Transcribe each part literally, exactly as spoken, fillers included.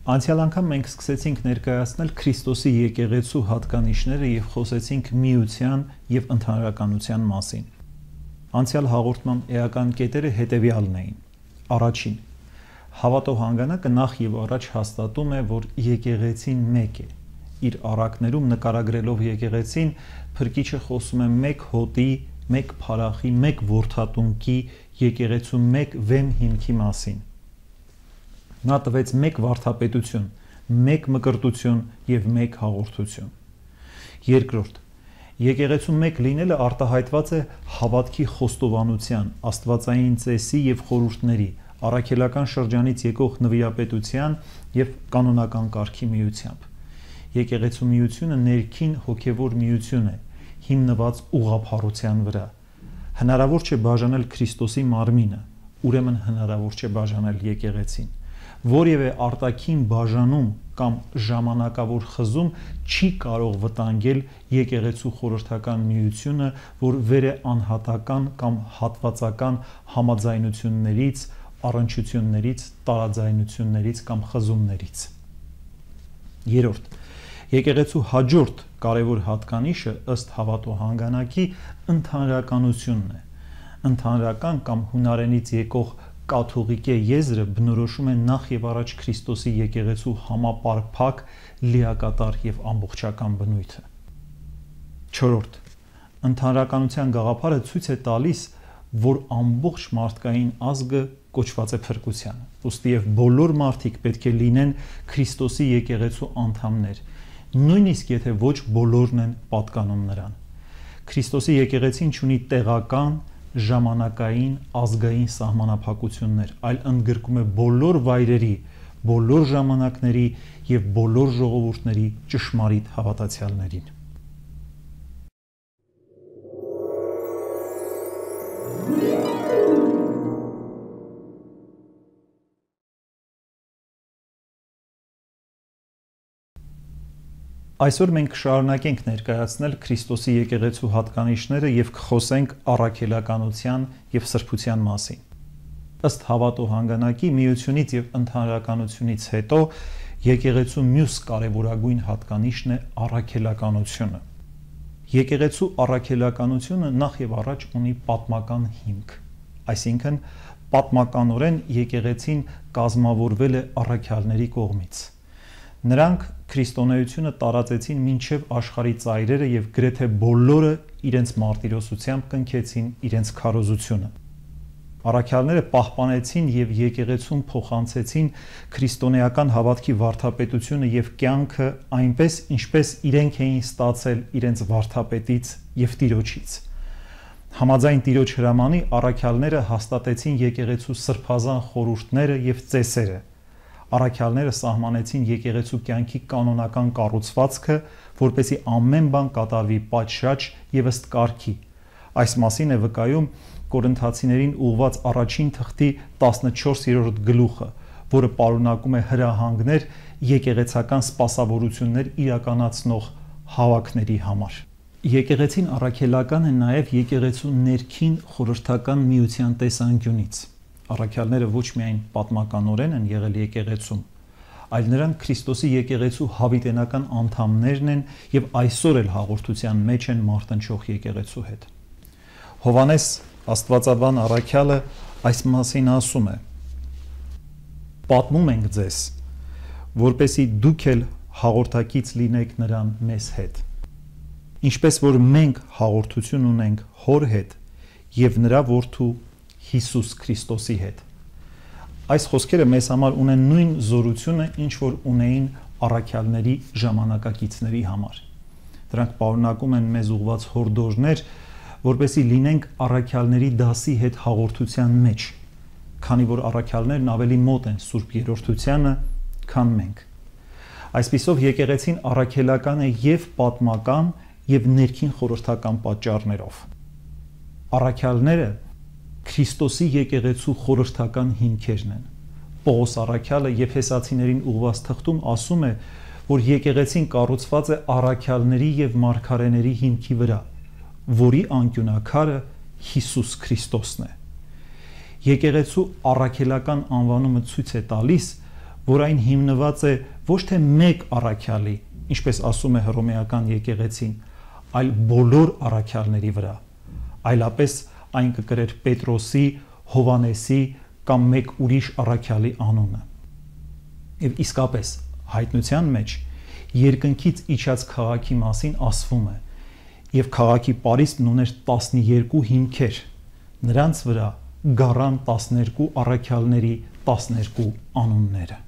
Անցյալ անգամ մենք սկսեցինք ներկայացնել Քրիստոսի եկեղեցու հատկանիշները եւ խոսեցինք միության եւ ընդհանրականության մասին։ Անցյալ հաղորդման էական կետերը հետեւյալն էին. Առաջին, հավատող հանգանակը նախ եւ առաջ հաստատում է, որ եկեղեցին մեկ է։ Իր առակներում նկարագրելով եկեղեցին, Փրկիչը խոսում է մեկ հոտի, մեկ փարախի, մեկ որդատունկի, եկեղեցու մեկ վեմ հիմքի մասին։ Նա տվեց մեկ վարդապետություն, մեկ մկրտություն եւ մեկ հաղորդություն։ Երկրորդ, եկեղեցու մեկ լինելը արտահայտված է հավատքի խոստովանության, աստվածային ծեսի եւ խորհուրդների, առաքելական շրջանից եկող նվիրապետության եւ կանոնական կարգի միությամբ։ Եկեղեցու միությունը ներքին հոգեվոր միություն է, հիմնված ուղղափառության վրա։ Հնարավոր չէ բաժանել Քրիստոսի մարմինը, ուրեմն հնարավոր չէ բաժանել եկեղեցին։ Որևէ արտաքին բաժանում կամ ժամանակավոր խզում չի կարող վտանգել եկեղեցու խորհրդական միությունը, որ վեր է անհատական կամ հատվածական համաձայնություններից, առնչություններից, տարաձայնություններից կամ խզումներից։ Երրորդ, եկեղեցու հաջորդ կարևոր հատկանիշը ըստ հավատո հանգանակի ընդհանրականությունն է։ Ընդհանրական կամ հունարենից եկող կաթողիկե եզրը բնորոշում է նախ եւ առաջ Քրիստոսի եկեղեցու համապարփակ, լիակատար եւ ամբողջական բնույթը։ Չորրորդ, ընդհանրականության գաղափարը ցույց է տալիս, որ ամբողջ մարդկային ազգը կոչված է փրկության։ Ուստի եւ բոլոր մարդիկ պետք է լինեն Քրիստոսի եկեղեցու անդամներ, նույնիսկ եթե ոչ բոլորն են պատկանում նրան։ Քրիստոսի եկեղեցին ունի տեղական, ժամանակային, ազգային սահմանափակություններ, այլ ընդգրկում է բոլոր վայրերի, բոլոր ժամանակների եւ բոլոր ժողովուրդների ճշմարիտ հավատացյալներին։ Այսօր մենք կշարունակենք ներկայացնել Քրիստոսի եկեղեցու հատկանիշները եւ կխոսենք առաքելականության եւ սրբության մասին։ Ըստ հավատո հանգանակի միությունից եւ ընդհանրականությունից հետո եկեղեցու մյուս կարևորագույն հատկանիշն է առաքելականությունը։ Եկեղեցու առաքելականությունը նախ եւ առաջ ունի պատմական հիմք, այսինքն պատմականորեն եկեղեցին կազմավորվել է առաքյալների կողմից։ Նրանք քրիստոնեությունը տարածեցին մինչև աշխարհի ծայրերը եւ գրեթե բոլորը իրենց մարտիրոսությամբ կնքեցին իրենց քարոզությունը։ Առաքյալները պահպանեցին եւ եկեղեցուն փոխանցեցին քրիստոնեական հավատքի վարդապետությունը եւ կյանքը այնպես, ինչպես իրենք էին ստացել իրենց վարդապետից եւ Տիրոջից։ Համաձայն Տիրոջ հրամանի առաքյալները հաստատեցին եկեղեցու սրբազան խորհուրդները եւ ծեսերը։ Առաքյալները սահմանեցին եկեղեցու կյանքի կանոնական կառուցվածքը, որպեսզի ամեն բան կատարվի պատշաճ եւ ըստ կարգի։ Այս մասին է վկայում Կորինթացիներին ուղված առաջին թղթի տասնչորսերորդ գլուխը, որը պարունակում է հրահանգներ եկեղեցական սպասավորություններ իրականացնող հավաքների համար։ Եկեղեցին առաքելական է նաեւ եկեղեցու ներքին խորհրդական միության տեսանկյունից։ Առաքյալները ոչ միայն պատմականորեն են եղել եկեղեցում, այլ նրանք Քրիստոսի եկեղեցու հավիտենական անդամներն են եւ այսօր էլ հաղորդության մեջ են մարտնչող եկեղեցու հետ։ Հովանես Աստվածաբան առաքյալը այս մասին ասում է. Պատմում ենք ձեզ, որպեսզի դուք էլ հաղորդակից լինեք նրան մեզ հետ։ Ինչպես որ մենք հաղորդություն ունենք Հոր հետ եւ նրա որդու Հիսուս Քրիստոսի հետ։ Այս խոսքերը մեզ համար ունեն նույն զորությունը, ինչ որ ունեին առաքյալների ժամանակակիցների համար։ Դրանք պարունակում են մեզ ուղված հորդորներ, որպեսզի լինենք առաքյալների դասի հետ հաղորդության մեջ, քանի որ առաքյալներն ավելի մոտ են Սուրբ Երրորդությանը, քան մենք։ Այսպիսով եկեղեցին առաքելական է եւ պատմական եւ ներքին խորհրդական պատճառներով։ Առաքյալները Քրիստոսի եկեղեցու խորհրդական հիմքերն են։ Պողոս առաքյալը Եփեսացիներին ուղված թղթում ասում է, որ եկեղեցին կառուցված է առաքյալների եւ մարգարեների հիմքի վրա, որի անկյունակարը Հիսուս Քրիստոսն է։ Եկեղեցու առաքելական անվանումը ցույց է տալիս, որ այն հիմնված է ոչ թե մեկ առաքյալի, ինչպես ասում է հռոմեական եկեղեցին, այլ բոլոր առաքյալների վրա, այլապես այն կկրեր Պետրոսի, Հովանեսի կամ մեկ ուրիշ առաքյալի անունը։ Եվ իսկապես հայտնության մեջ երկնքից իջած քաղաքի մասին ասվում է, եւ քաղաքի պարիսպն ուներ տասներկու հիմքեր, նրանց վրա գառան տասներկու առաքյալների տասներկու անունները։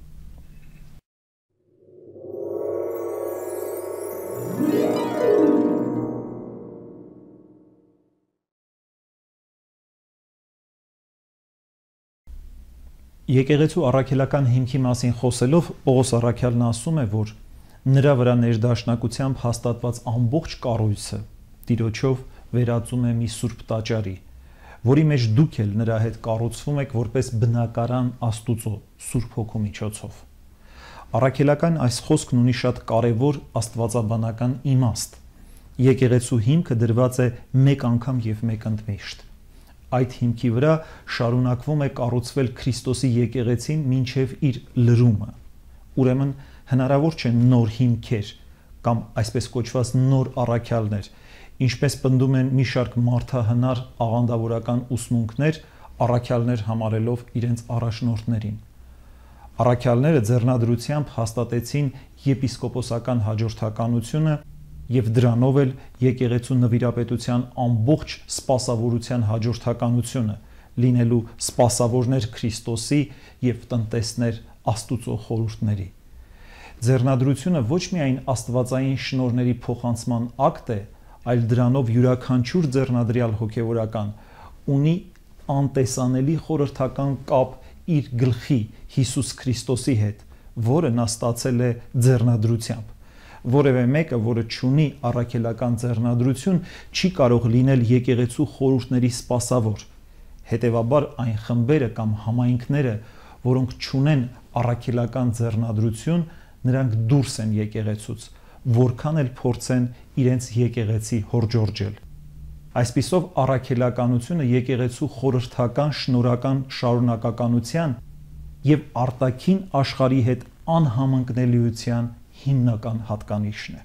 Եկեղեցու առաքելական հիմքի մասին խոսելով Պողոս առաքյալն ասում է, որ նրա վրա ներդաշնակությամբ հաստատված ամբողջ կառույցը Տիրոջով վերածում է մի սուրբ տաճարի, որի մեջ դուք էլ նրա հետ կառուցվում եք որպես բնակարան Աստուծո Սուրբ Հոգու միջոցով։ Առաքելական այս խոսքն ունի շատ կարևոր աստվածաբանական իմաստ։ Եկեղեցու հիմքը դրված է մեկ անգամ եւ մեկ ընդմիշտ։ Այդ հիմքի վրա շարունակվում է կառուցվել Քրիստոսի եկեղեցին մինչև իր լրումը։ Ուրեմն հնարավոր չէ նոր հիմքեր կամ այսպես կոչված նոր առաքյալներ, ինչպես պնդում են մի շարք մարդահնար աղանդավորական ուսմունքներ, առաքյալներ համարելով իրենց առաջնորդներին։ Առաքյալները ձեռնադրությամբ հաստատեցին եպիսկոպոսական հաջորդականությունը եւ դրանով էլ եկեղեցու նվիրապետության ամբողջ սպասավորության հաջորդականությունը, լինելու սպասավորներ Քրիստոսի եւ տնտեսներ Աստուծո խորհուրդների։ Ձեռնադրությունը ոչ միայն աստվածային շնորհների փոխանցման ակտ է, այլ դրանով յուրաքանչյուր ձեռնադրյալ հոգեվորական ունի անտեսանելի խորհրդական կապ իր գլխի Հիսուս Քրիստոսի հետ, որը նա ստացել է ձեռնադրությամբ։ Որևէ մեկը, որը չունի առաքելական ձեռնադրություն, չի կարող լինել եկեղեցու խորհուրդների սպասավոր։ Հետևաբար այն խմբերը կամ համայնքները, որոնք չունեն առաքելական ձեռնադրություն, նրանք դուրս են եկեղեցուց, որքան էլ փորձեն իրենց եկեղեցի հորջորջել։ Այսպիսով առաքելականությունը եկեղեցու խորհրդական շնորհական շարունակականության եւ արտաքին աշխարհի հետ անհամընկնելիության հիմնական հատկանիշն է։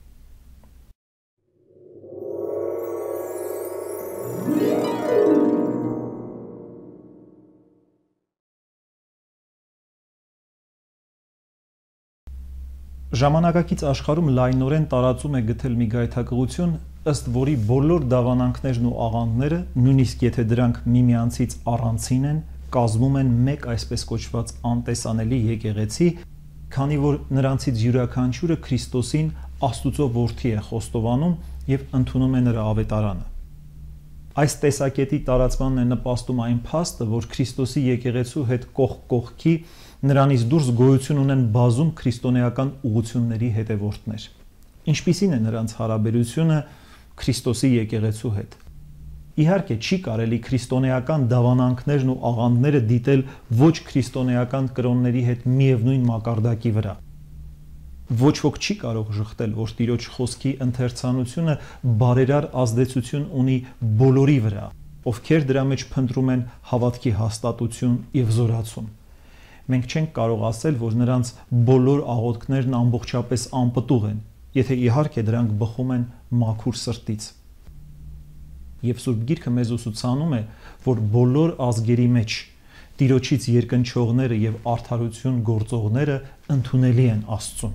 Ժամանակակից աշխարհում լայնորեն տարածում է գտել մի գայթակղություն, ըստ որի բոլոր դավանանքներն ու աղանդները, նույնիսկ եթե դրանք միմյանցից առանցին են, կազմում են մեկ այսպես կոչված անտեսանելի եկեղեցի, քանի որ նրանցից յուրաքանչյուրը Քրիստոսին Աստուծո որդի է խոստովանում եւ ընդունում է նրա ավետարանը։ Այս տեսակետի տարածմանն է նպաստում այն փաստը, որ Քրիստոսի եկեղեցու հետ կողք կողքի նրանից դուրս գոյություն ունեն բազում քրիստոնեական ուղղությունների հետևորդներ։ Ինչպիսին է նրանց հարաբերությունը Քրիստոսի եկեղեցու հետ։ Իհարկե չի կարելի քրիստոնեական դավանանքներն ու աղանդները դիտել ոչ քրիստոնեական կրոնների հետ միևնույն մակարդակի վրա։ Ոչ ոք չի կարող ժխտել, որ Տիրոջ խոսքի ընթերցանությունը բարերար ազդեցություն ունի բոլորի վրա, ովքեր դրա մեջ փնտրում են հավատքի հաստատություն եւ զորացում։ Մենք չենք կարող ասել, որ նրանց բոլոր աղոթքներն ամբողջապես անպտուղ են, եթե իհարկե դրանք բխում են մաքուր սրտից։ Եվ Սուրբ Գիրքը մեզ ուսուցանում է, որ բոլոր ազգերի մեջ Տիրոջից երկնչողները եւ արդարություն գործողները ընդունելի են Աստծուն։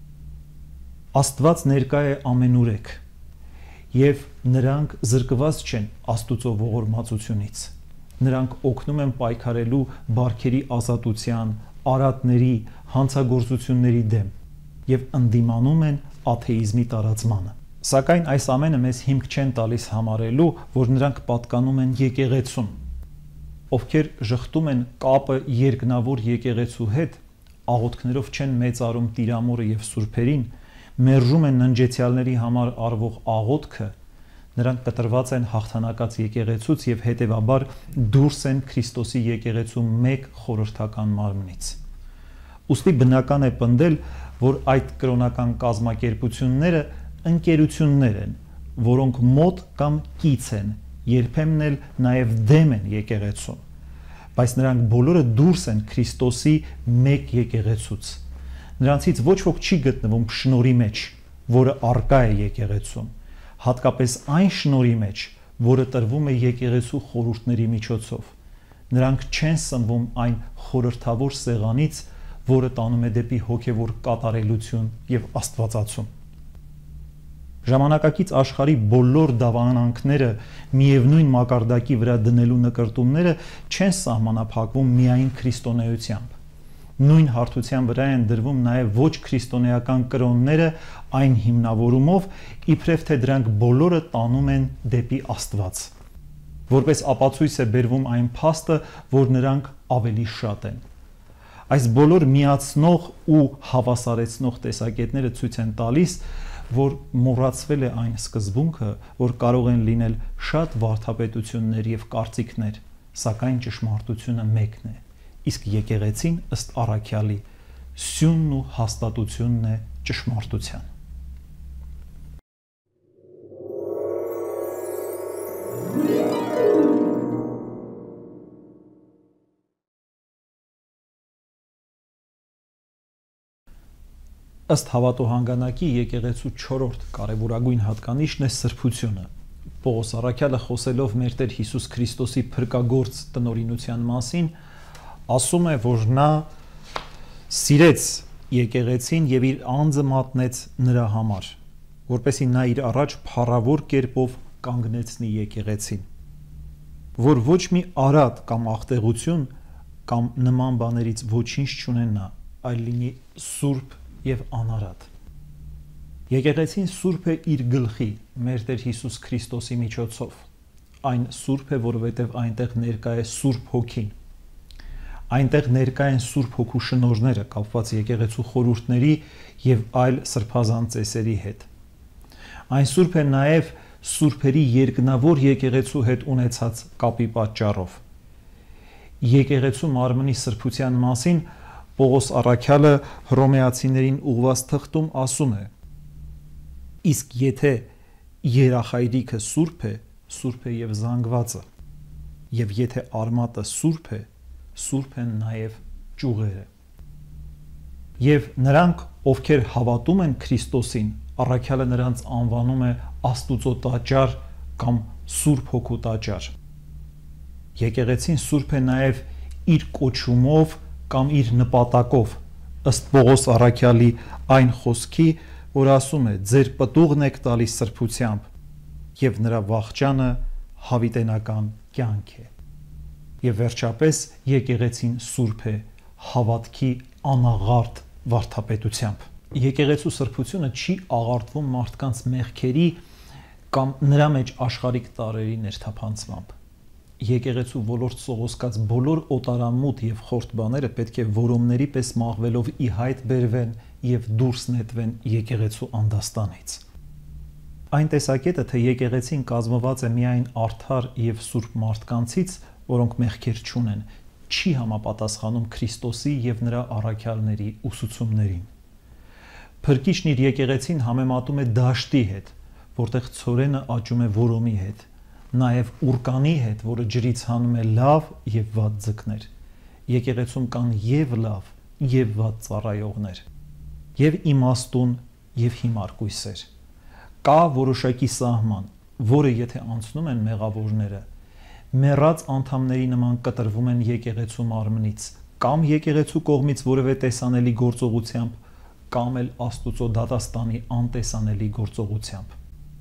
Աստված ներկա է ամենուրեք, եւ նրանք զրկված չեն Աստուծո ողորմածությունից։ Նրանք օգնում են պայքարելու բարքերի ազատության, արատների, հանցագործությունների դեմ եւ ընդդիմանում են աթեիզմի տարածմանը։ Սակայն այս ամենը մեզ հիմք չեն տալիս համարելու, որ նրանք պատկանում են եկեղեցուն, ովքեր ժխտում են կապը երկնավոր եկեղեցու հետ, աղոթքներով չեն մեծարում Տիրամորը եւ սուրբերին, մերժում են ննջեցյալների համար արվող աղոթքը, նրանք կտրված են հաղթանակած եկեղեցուց եւ հետեւաբար դուրս են Քրիստոսի եկեղեցու մեկ խորհրդական մարմնից։ Ուստի բնական է պնդել, որ այդ կրոնական կազմակերպությունները ընկերություններ են, որոնք մոտ կամ կից են, երբեմն էլ նաեւ դեմ են եկեղեցուն։ բայց նրանք բոլորը դուրս են Քրիստոսի մեկ եկեղեցուց։ Նրանցից ոչ ոք չի գտնվում շնորհի մեջ, որը առկա է եկեղեցում, հատկապես այն շնորհի մեջ, որը տրվում է եկեղեցու խորհուրդների միջոցով։ Նրանք չեն սնվում այն խորհրդավոր սեղանից, որը տանում է դեպի հոգևոր կատարելություն եւ աստվածացում։ Ժամանակակից աշխարհի բոլոր դավանանքները միևնույն մակարդակի վրա դնելու նկրտումները չեն սահմանափակվում միայն քրիստոնեությամբ։ Նույն հարթության վրա են դրվում նաև ոչ քրիստոնեական կրոնները այն հիմնավորումով, իբրև թե դրանք բոլորը տանում են դեպի Աստված։ Որպես ապացույց է բերվում այն փաստը, որ նրանք ավելի շատ են։ Այս բոլոր միացնող ու հավասարեցնող տեսակետները ցույց են տալիս, որ մոռացվել է այն սկզբունքը, որ կարող են լինել շատ վարդապետություններ եւ կարծիքներ, սակայն ճշմարտությունը մեկն է, իսկ եկեղեցին ըստ առաքյալի սյունն ու հաստատությունն է ճշմարտության։ Ըստ հավատո հանգանակի եկեղեցու չորրորդ կարևորագույն հատկանիշն է սրբությունը։ Պողոս առաքյալը խոսելով մեր Տեր Հիսուս Քրիստոսի փրկագործ տնօրինության մասին, ասում է, որ նա սիրեց եկեղեցին եւ իր անձը մատնեց նրա համար, որպեսզի նա իր առաջ փառավոր կերպով կանգնեցնի եկեղեցին, որ ոչ մի արատ կամ աղտեղություն կամ նման բաներից ոչինչ չունենա, այլ լինի սուրբ եւ անարատ։ Եկեղեցին սուրբ է իր գլխի, մեր Տեր Հիսուս Քրիստոսի միջոցով։ Այն սուրբ է, որովհետև այնտեղ ներկա է Սուրբ Հոգին։ Այնտեղ ներկա են Սուրբ Հոգու շնորհները, կապված եկեղեցու խորհուրդների եւ այլ սրբազան ծեսերի հետ։ Այն սուրբ է նաեւ սուրբերի երկնավոր եկեղեցու հետ ունեցած կապի պատճառով։ Եկեղեցու մարմնի սրբության մասին Պողոս առաքյալը հռոմեացիներին ուղված թղթում ասում է. իսկ եթե երախայրիքը սուրբ է, սուրբ է եւ զանգվածը, եւ եթե արմատը սուրբ է, սուրբ են նաեւ ճյուղերը։ Եվ նրանք, ովքեր հավատում են Քրիստոսին, առաքյալը նրանց անվանում է Աստուծո տաճար կամ Սուրբ Հոգու տաճար։ Եկեղեցին սուրբ է նաեւ իր կոչումով կամ իր նպատակով, ըստ Պողոս առաքյալի այն խոսքի, որ ասում է. ձեր պտուղն եք տալիս սրբությամբ, եւ նրա վախճանը հավիտենական կյանք է։ Եվ վերջապես եկեղեցին սուրբ է հավատքի անաղարտ վարդապետությամբ։ Եկեղեցու սրբությունը չի աղարտվում մարդկանց մեղքերի կամ նրա մեջ աշխարհիկ տարրերի ներթափանցմամբ։ Եկեղեցու ոլորտ սողոսկած բոլոր օտարամուտ եւ խորտ բաները պետք է որոմների պես մաղվելով ի հայտ բերվեն եւ դուրս նետվեն եկեղեցու անդաստանից։ Այն տեսակետը, թե եկեղեցին կազմված է միայն արդար եւ սուրբ մարդկանցից, որոնք մեղքեր չունեն, չի համապատասխանում Քրիստոսի եւ նրա առաքյալների ուսուցումներին։ Փրկիչն իր եկեղեցին համեմատում է դաշտի հետ, որտեղ ցորենը աճում է որոմի հետ, նաև ուրկանի հետ, որը ջրից հանում է լավ եւ վատ ձկներ։ Եկեղեցում կան եւ լավ, եւ վատ ծառայողներ, եւ իմաստուն, եւ հիմար կույսեր։ Կա որոշակի սահման, որը եթե անցնում են մեղավորները, մեռած անդամների նման կտրվում են եկեղեցու մարմնից, կամ եկեղեցու կողմից որևէ տեսանելի գործողությամբ, կամ էլ Աստուծո դատաստանի անտեսանելի գործողությամբ։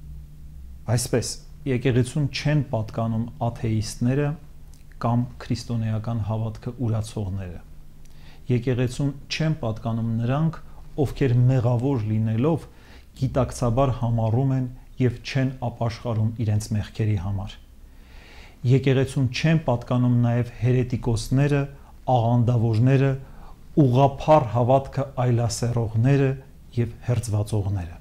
Այսպես, եկեղեցուն չեն պատկանում աթեիստները կամ քրիստոնեական հավատքը ուրացողները։ Եկեղեցուն չեն պատկանում նրանք, ովքեր մեղավոր լինելով գիտակցաբար համառում են եւ չեն ապաշխարում իրենց մեղքերի համար։ Եկեղեցուն չեն պատկանում նաեւ հերետիկոսները, աղանդավորները, ուղղափառ հավատքը այլասերողները եւ հերձվածողները։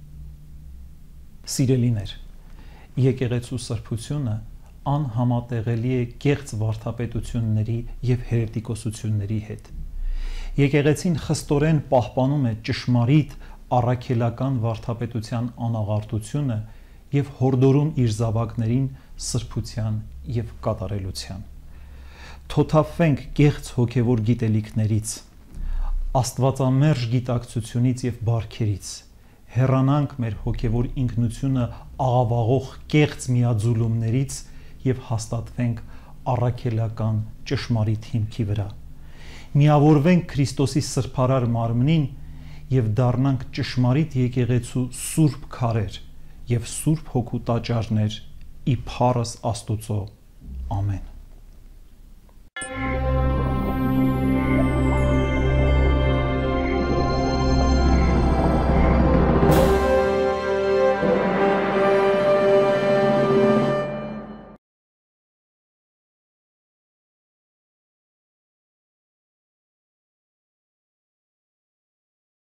Սիրելիներ, եկեղեցու սրբությունը անհամատեղելի է կեղծ վարդապետությունների եւ հերետիկոսությունների հետ։ Եկեղեցին խստորեն պահպանում է ճշմարիտ առաքելական վարդապետության անաղարտությունը եւ հորդորում իր զավակներին սրբության եւ կատարելության։ թոթափվենք կեղծ հոգևոր գիտելիքներից, աստվածամերժ գիտակցությունից եւ բարքերից, հեռանանք մեր հոգևոր ինքնությունը աղավաղող կեղծ միաձուլումներից եւ հաստատվենք առաքելական ճշմարիտ հիմքի վրա։ Միավորվենք Քրիստոսի սրբարար մարմնին եւ դառնանք ճշմարիտ եկեղեցու սուրբ քարեր եւ սուրբ հոգու տաճարներ ի փառս Աստուծո։ Ամեն։